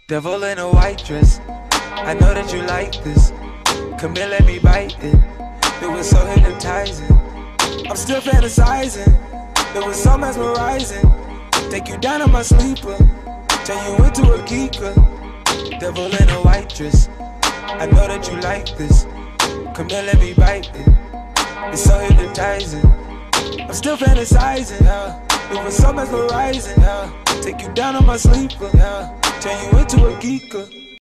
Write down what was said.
Devil in a white dress, I know that you like this. Come here, let me bite it. It was so hypnotizing. I'm still fantasizing. It was so mesmerizing. Take you down in my sleeper, turn you into a geeker. Devil in a white dress, I know that you like this. Come here, let me bite it. It's so hypnotizing. I'm still fantasizing. It was so mesmerizing. Take you down on my sleeper, turn you into a geeker.